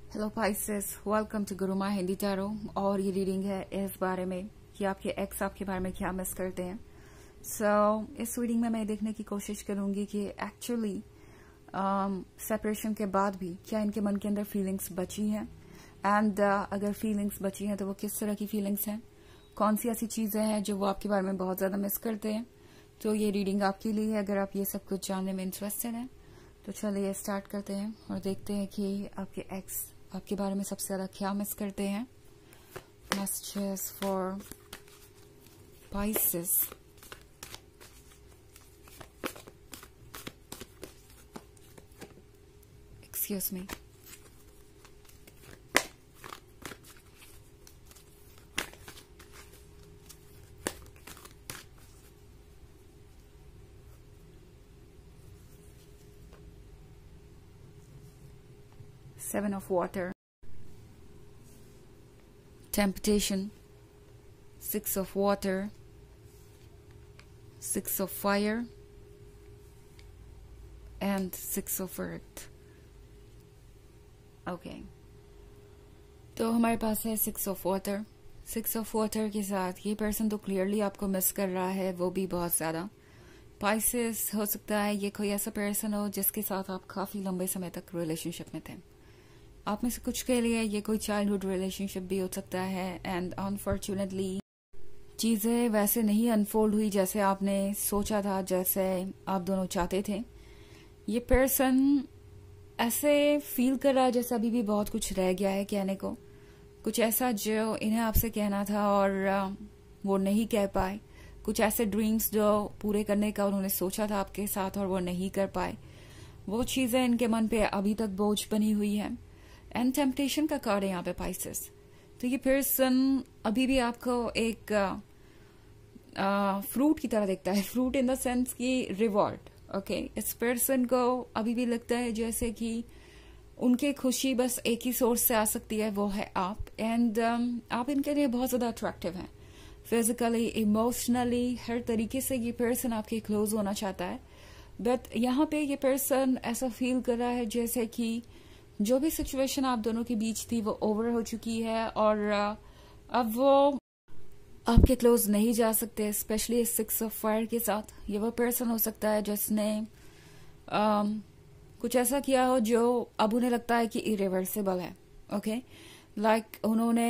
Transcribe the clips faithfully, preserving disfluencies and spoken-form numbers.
Hello Pisces, welcome to Guruma Hindi tarot. और ये reading है इस बारे में कि आपके एक्स आपके बारे में क्या मिस करते हैं। सो so, इस रीडिंग में मैं देखने की कोशिश करूंगी कि एक्चुअली सेपरेशन के बाद भी क्या इनके मन के अंदर फीलिंग्स बची हैं, एंड uh, अगर फीलिंग्स बची हैं तो वो किस तरह की फीलिंग्स हैं, कौन सी ऐसी चीजें हैं जो वो आपके बारे में बहुत ज्यादा मिस करते हैं। तो ये रीडिंग आपके लिए है अगर आप ये सब कुछ जानने में इंटरेस्टेड हैं। तो चलिए स्टार्ट करते हैं और देखते हैं कि आपके एक्स आपके बारे में सबसे ज्यादा क्या मिस करते हैं। Messages for Pisces. Excuse me. Seven of water, temptation, six of water, six of fire, and six of earth. Okay. तो हमारे पास है six of water. Six of water के साथ ये पर्सन तो क्लियरली आपको मिस कर रहा है, वो भी बहुत ज्यादा। पाइसेस हो सकता है ये कोई ऐसा पर्सन हो जिसके साथ आप काफी लंबे समय तक रिलेशनशिप में थे। आप में से कुछ के लिए ये कोई चाइल्डहुड रिलेशनशिप भी हो सकता है, एंड अनफॉर्चुनेटली चीजें वैसे नहीं अनफोल्ड हुई जैसे आपने सोचा था, जैसे आप दोनों चाहते थे। ये पर्सन ऐसे फील कर रहा है जैसे अभी भी बहुत कुछ रह गया है कहने को, कुछ ऐसा जो इन्हें आपसे कहना था और वो नहीं कह पाए, कुछ ऐसे ड्रीम्स जो पूरे करने का उन्होंने सोचा था आपके साथ और वो नहीं कर पाए। वो चीजें इनके मन पे अभी तक बोझ बनी हुई है। एंड टेम्पटेशन का कार्ड है यहाँ पे पाइसेस। तो ये पर्सन अभी भी आपको एक फ्रूट की तरह देखता है, फ्रूट इन द सेंस की रिवॉर्ड। ओके, इस पर्सन को अभी भी लगता है जैसे कि उनके खुशी बस एक ही सोर्स से आ सकती है, वो है आप। एंड um, आप इनके लिए बहुत ज्यादा अट्रैक्टिव हैं, फिजिकली, इमोशनली, हर तरीके से ये पर्सन आपके क्लोज होना चाहता है। बट यहाँ पे ये पर्सन ऐसा फील कर रहा है जैसे कि जो भी सिचुएशन आप दोनों के बीच थी वो ओवर हो चुकी है और अब वो आपके क्लोज नहीं जा सकते, स्पेशली सिक्स ऑफ फायर के साथ। ये वो पर्सन हो सकता है जिसने um, कुछ ऐसा किया हो जो अब उन्हें लगता है कि इरिवर्सिबल है। ओके, लाइक like, उन्होंने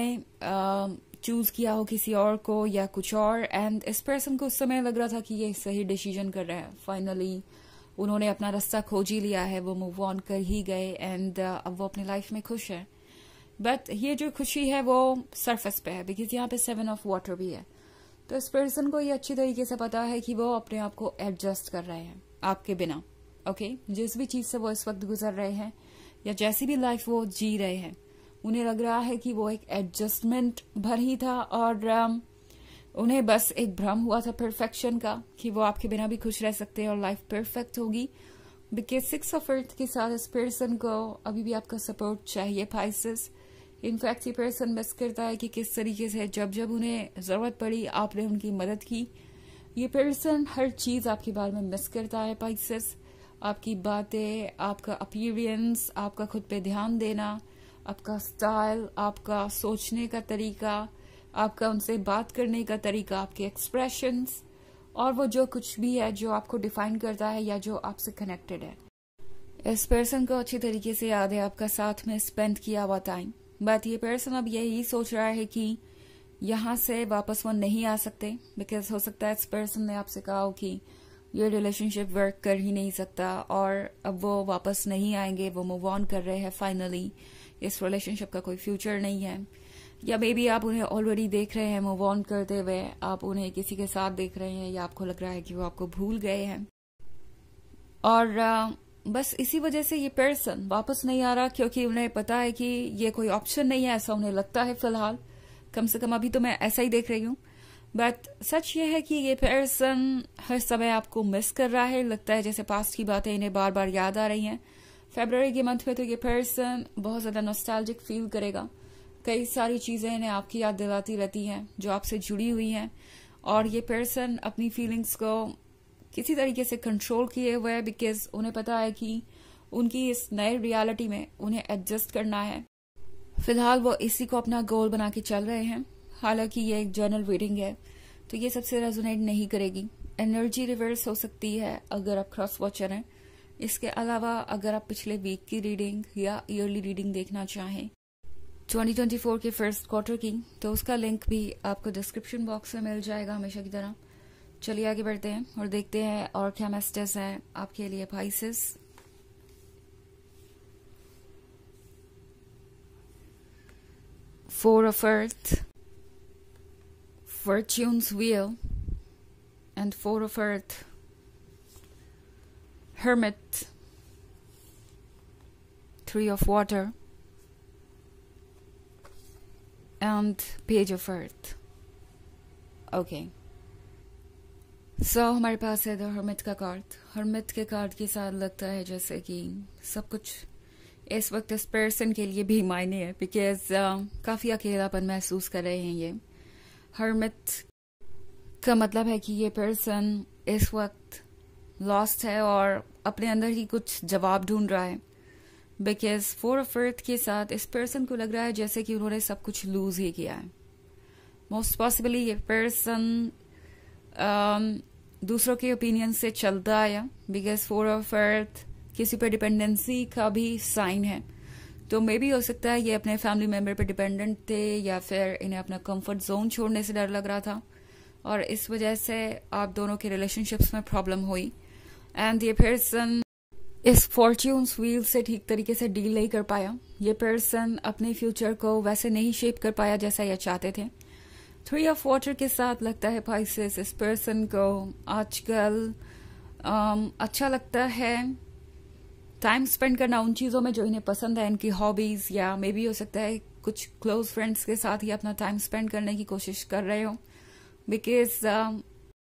चूज uh, किया हो किसी और को या कुछ और, एंड इस पर्सन को उस समय लग रहा था कि ये सही डिसीजन कर रहे हैं। फाइनली उन्होंने अपना रास्ता खोज ही लिया है, वो मूव ऑन कर ही गए, एंड uh, अब वो अपनी लाइफ में खुश है। बट ये जो खुशी है वो सरफेस पे है, बिकॉज यहाँ पे सेवन ऑफ वाटर भी है। तो इस पर्सन को ये अच्छी तरीके से पता है कि वो अपने आप को एडजस्ट कर रहे हैं आपके बिना। ओके, जिस भी चीज से वो इस वक्त गुजर रहे हैं या जैसी भी लाइफ वो जी रहे हैं, उन्हें लग रहा है कि वो एक एडजस्टमेंट भर ही था और um, उन्हें बस एक भ्रम हुआ था परफेक्शन का कि वो आपके बिना भी खुश रह सकते हैं और लाइफ परफेक्ट होगी। बिकॉज सिक्स ऑफ अर्थ के साथ इस पर्सन को अभी भी आपका सपोर्ट चाहिए पाइसेस। इनफैक्ट ये पर्सन मिस करता है कि किस तरीके से जब जब उन्हें जरूरत पड़ी आपने उनकी मदद की। ये पर्सन हर चीज आपके बारे में मिस करता है पाइसेस, आपकी बातें, आपका अपीयरेंस, आपका खुद पे ध्यान देना, आपका स्टाइल, आपका सोचने का तरीका, आपका उनसे बात करने का तरीका, आपके एक्सप्रेशंस, और वो जो कुछ भी है जो आपको डिफाइन करता है या जो आपसे कनेक्टेड है। इस पर्सन को अच्छी तरीके से याद है आपका साथ में स्पेंड किया हुआ टाइम। बट ये पर्सन अब यही सोच रहा है कि यहाँ से वापस वो नहीं आ सकते, बिकॉज हो सकता है इस पर्सन ने आपसे कहा हो कि ये रिलेशनशिप वर्क कर ही नहीं सकता और अब वो वापस नहीं आएंगे, वो मूव ऑन कर रहे हैं फाइनली, इस रिलेशनशिप का कोई फ्यूचर नहीं है। या मे बी आप उन्हें ऑलरेडी देख रहे हैं मूव ऑन करते हुए, आप उन्हें किसी के साथ देख रहे हैं, या आपको लग रहा है कि वो आपको भूल गए हैं। और आ, बस इसी वजह से ये पर्सन वापस नहीं आ रहा, क्योंकि उन्हें पता है कि ये कोई ऑप्शन नहीं है, ऐसा उन्हें लगता है फिलहाल। कम से कम अभी तो मैं ऐसा ही देख रही हूँ। बट सच ये है कि ये पर्सन हर समय आपको मिस कर रहा है। लगता है जैसे पास्ट की बातें इन्हें बार बार याद आ रही हैं। फरवरी के मंथ में तो ये पर्सन बहुत ज्यादा नॉस्टैल्जिक फील करेगा। कई सारी चीजें इन्हें आपकी याद दिलाती रहती हैं जो आपसे जुड़ी हुई हैं, और ये पर्सन अपनी फीलिंग्स को किसी तरीके से कंट्रोल किए हुए है, बिकॉज उन्हें पता है कि उनकी इस नए रियलिटी में उन्हें एडजस्ट करना है। फिलहाल वो इसी को अपना गोल बना के चल रहे हैं। हालांकि ये एक जर्नल रीडिंग है तो ये सबसे रेजोनेट नहीं करेगी। एनर्जी रिवर्स हो सकती है अगर आप क्रॉस वॉचर हैं। इसके अलावा अगर आप पिछले वीक की रीडिंग या ईयरली रीडिंग देखना चाहें ट्वेंटी ट्वेंटी फोर के फर्स्ट क्वार्टर की, तो उसका लिंक भी आपको डिस्क्रिप्शन बॉक्स में मिल जाएगा हमेशा की तरह। चलिए आगे बढ़ते हैं और देखते हैं और क्या मैसेजेस हैं आपके लिए Pisces. Four of earth, fortunes wheel and four of earth, hermit, three of water and page of earth. Okay, so हमारे पास है द hermit का कार्ड। hermit के कार्ड के साथ लगता है जैसे कि सब कुछ इस वक्त इस पर्सन के लिए भी मायने है, बिकॉज uh, काफी अकेलापन महसूस कर रहे हैं ये। hermit का मतलब है कि ये पर्सन इस वक्त लॉस्ट है और अपने अंदर ही कुछ जवाब ढूंढ रहा है। बिकॉज फोर ऑफ अर्थ के साथ इस पर्सन को लग रहा है जैसे कि उन्होंने सब कुछ लूज ही किया है। मोस्ट पॉसिबली ये पर्सन दूसरों के ओपिनियन से चलता आया, बिकॉज फोर ऑफ अर्थ किसी पर डिपेंडेंसी का भी साइन है। तो मे भी हो सकता है ये अपने फैमिली मेंबर पर डिपेंडेंट थे या फिर इन्हें अपना कंफर्ट जोन छोड़ने से डर लग रहा था और इस वजह से आप दोनों के रिलेशनशिप्स में प्रॉब्लम हुई। एंड ये पर्सन इस फॉर्च्यून्स व्हील से ठीक तरीके से डील नहीं कर पाया। ये पर्सन अपने फ्यूचर को वैसे नहीं शेप कर पाया जैसा ये चाहते थे। थ्री ऑफ वाटर के साथ लगता है पाइसेस इस पर्सन को आजकल um, अच्छा लगता है टाइम स्पेंड करना उन चीज़ों में जो इन्हें पसंद है, इनकी हॉबीज, या मे बी हो सकता है कुछ क्लोज फ्रेंड्स के साथ ही अपना टाइम स्पेंड करने की कोशिश कर रहे हो। बिकॉज uh,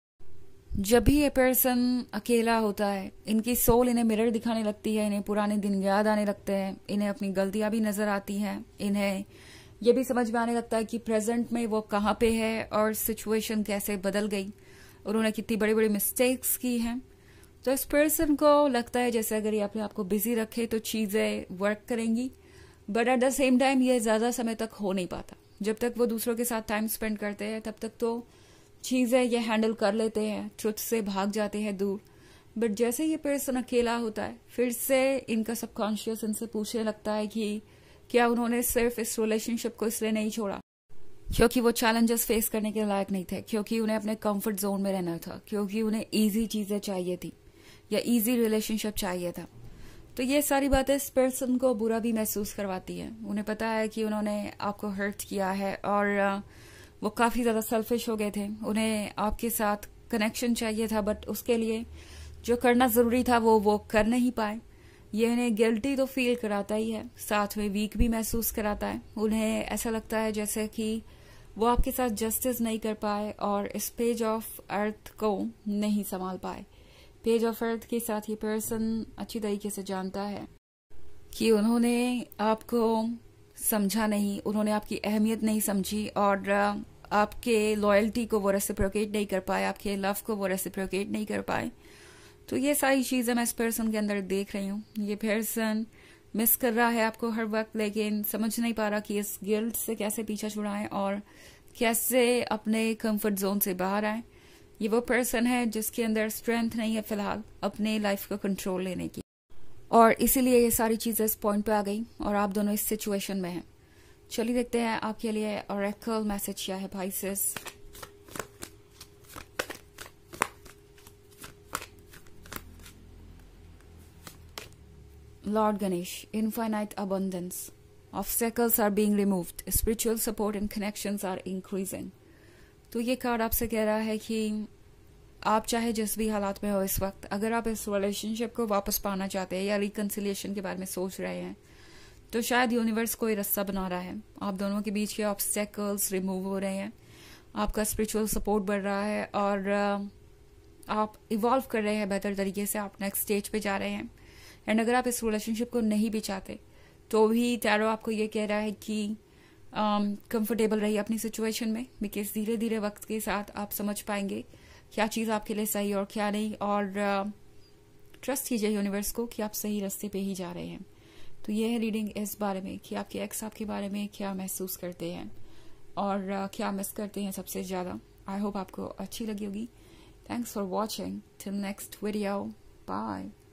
जब भी ये पर्सन अकेला होता है इनकी सोल इन्हें मिरर दिखाने लगती है, इन्हें पुराने दिन याद आने लगते हैं, इन्हें अपनी गलतियां भी नजर आती हैं, इन्हें ये भी समझ में आने लगता है कि प्रेजेंट में वो कहाँ पे है और सिचुएशन कैसे बदल गई, उन्होंने कितनी बड़ी बड़ी मिस्टेक्स की हैं। तो इस पर्सन को लगता है जैसे अगर ये अपने आप को बिजी रखे तो चीजें वर्क करेंगी, but at the same time ये ज्यादा समय तक हो नहीं पाता। जब तक वो दूसरों के साथ टाइम स्पेंड करते हैं तब तक तो चीजें ये हैंडल कर लेते हैं, ट्रुथ से भाग जाते हैं दूर। बट जैसे ये पर्सन अकेला होता है फिर से इनका सबकॉन्शियस इनसे पूछने लगता है कि क्या उन्होंने सिर्फ इस रिलेशनशिप को इसलिए नहीं छोड़ा क्योंकि वो चैलेंजेस फेस करने के लायक नहीं थे, क्योंकि उन्हें अपने कंफर्ट जोन में रहना था, क्योंकि उन्हें इजी चीजें चाहिए थी या इजी रिलेशनशिप चाहिए था। तो ये सारी बातें इस पर्सन को बुरा भी महसूस करवाती है। उन्हें पता है कि उन्होंने आपको हर्ट किया है और वो काफी ज्यादा सेल्फिश हो गए थे, उन्हें आपके साथ कनेक्शन चाहिए था, बट उसके लिए जो करना जरूरी था वो वो कर नहीं पाए। ये उन्हें गिल्टी तो फील कराता ही है, साथ में वीक भी महसूस कराता है। उन्हें ऐसा लगता है जैसे कि वो आपके साथ जस्टिस नहीं कर पाए और इस पेज ऑफ अर्थ को नहीं संभाल पाए। पेज ऑफ अर्थ के साथ ये पर्सन अच्छी तरीके से जानता है कि उन्होंने आपको समझा नहीं, उन्होंने आपकी अहमियत नहीं समझी और आपके लॉयल्टी को वो रेसिप्रोकेट नहीं कर पाए, आपके लव को वो रेसिप्रोकेट नहीं कर पाए। तो ये सारी चीजें मैं इस पर्सन के अंदर देख रही हूँ। ये पर्सन मिस कर रहा है आपको हर वक्त, लेकिन समझ नहीं पा रहा कि इस गिल्ट से कैसे पीछा छुड़ाएं और कैसे अपने कंफर्ट जोन से बाहर आए। ये वो पर्सन है जिसके अंदर स्ट्रेंथ नहीं है फिलहाल अपने लाइफ को कंट्रोल लेने की, और इसीलिए ये सारी चीजें इस पॉइंट पे आ गई और आप दोनों इस सिचुएशन में हैं। चलिए देखते हैं आपके लिए ऑरेकल मैसेज क्या है Pisces. Lord Ganesh, infinite abundance. Obstacles are being removed. Spiritual support and connections are increasing. तो ये कार्ड आपसे कह रहा है कि आप चाहे जिस भी हालात में हो इस वक्त, अगर आप इस रिलेशनशिप को वापस पाना चाहते हैं या रिकंसिलिएशन के बारे में सोच रहे हैं, तो शायद यूनिवर्स कोई रास्ता बना रहा है। आप दोनों के बीच के ऑब्स्टेकल्स रिमूव हो रहे हैं, आपका स्पिरिचुअल सपोर्ट बढ़ रहा है और आप इवॉल्व कर रहे हैं बेहतर तरीके से, आप नेक्स्ट स्टेज पे जा रहे हैं। एंड अगर आप इस रिलेशनशिप को नहीं भी चाहते तो भी टैरो आपको ये कह रहा है कि कंफर्टेबल um, रहिए अपनी सिचुएशन में, बिकॉज धीरे धीरे वक्त के साथ आप समझ पाएंगे क्या चीज़ आपके लिए सही और क्या नहीं, और ट्रस्ट uh, कीजिए यूनिवर्स को कि आप सही रास्ते पे ही जा रहे हैं। तो ये है रीडिंग इस बारे में कि आपके एक्स आपके बारे में क्या महसूस करते हैं और uh, क्या मिस करते हैं सबसे ज़्यादा। आई होप आपको अच्छी लगी होगी। Thanks for watching, till next video, bye.